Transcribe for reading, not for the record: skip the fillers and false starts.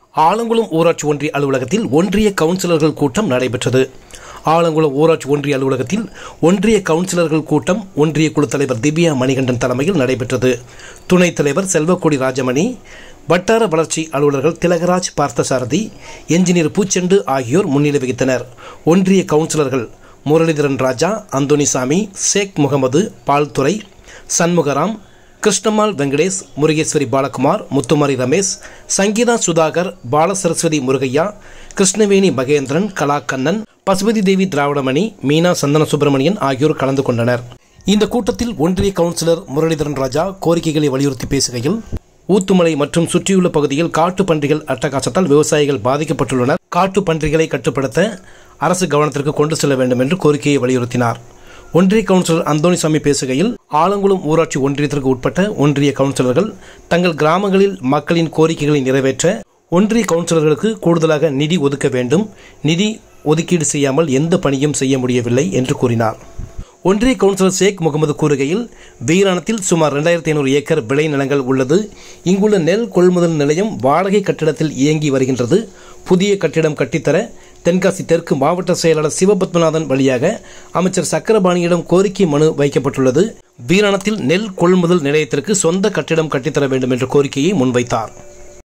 ஆலங்குளம் ஊராட்சி ஒன்றிய அலுவலகத்தில் ஒன்றிய கவுன்சிலர்கள் கூட்டம் நடைபெற்றது. ஆலங்குளம் ஊராட்சி ஒன்றிய அலுவலகத்தில் ஒன்றிய கவுன்சிலர்கள் கூட்டம் ஒன்றிய குழு தலைவர் திவ்யா மணிகண்டன் தலைமையில் நடைபெற்றது. துணைத் தலைவர் செல்வக்கொடி ராஜமணி, வட்டார வளர்ச்சி அலுவலர்கள் திலகராஜ், பார்த்தசாரதி, என்ஜினியர் பூச்செண்டு ஆகியோர் முன்னிலை வகித்தனர். ஒன்றிய கவுன்சிலர்கள் முரளிதரன் ராஜா, அந்தோனிசாமி, ஷேக் முகமது, பால்துரை, சண்முகராம், கிருஷ்ணம்மாள் வெங்கடேஷ், முருகேஸ்வரி பாலகுமார், முத்துமாரி ரமேஷ், சங்கீதா சுதாகர், பாலசரஸ்வதி முருகையா, கிருஷ்ணவேணி மகேந்திரன், கலாக்கண்ணன், பசுபதி தேவி திராவிடமணி, மீனா சந்தன சுப்பிரமணியன் ஆகியோர் கலந்து கொண்டனர். இந்த கூட்டத்தில் ஒன்றிய கவுன்சிலர் முரளிதரன் ராஜா கோரிக்கைகளை வலியுறுத்தி பேசுகையில், ஊத்துமலை மற்றும் சுற்றியுள்ள பகுதியில் காட்டு பன்றிகள் அட்டகாசத்தால் விவசாயிகள் பாதிக்கப்பட்டுள்ளனர். காட்டு பன்றிகளை கட்டுப்படுத்த அரசு கவனத்திற்கு கொண்டு செல்ல வேண்டும் என்று கோரிக்கையை வலியுறுத்தினார். ஒன்றிய கவுன்சிலர் அந்தோனிசாமி பேசுகையில், ஆலங்குளம் ஊராட்சி ஒன்றியத்திற்கு உட்பட்ட ஒன்றிய கவுன்சிலர்கள் தங்கள் கிராமங்களில் மக்களின் கோரிக்கைகளை நிறைவேற்ற ஒன்றிய கவுன்சிலர்களுக்கு கூடுதலாக நிதி ஒதுக்க வேண்டும். நிதி ஒதுக்கீடு செய்யாமல் எந்த பணியும் செய்ய முடியவில்லை என்று கூறினார். ஒன்றிய கவுன்சிலர் ஷேக் முகமது கூறுகையில், வீராணத்தில் சுமார் 2500 ஏக்கர் விளை நிலங்கள் உள்ளது. இங்குள்ள நெல் கொள்முதல் நிலையம் வாடகை கட்டிடத்தில் இயங்கி வருகின்றது. புதிய கட்டிடம் கட்டித்தர தென்காசி தெற்கு மாவட்ட செயலாளர் சிவபத்மநாதன் வழியாக அமைச்சர் சக்கரபாணியிடம் கோரிக்கை மனு வைக்கப்பட்டுள்ளது. வீராணத்தில் நெல் கொள்முதல் நிலையத்திற்கு சொந்த கட்டிடம் கட்டித்தர வேண்டும் என்ற கோரிக்கையை முன்வைத்தார்.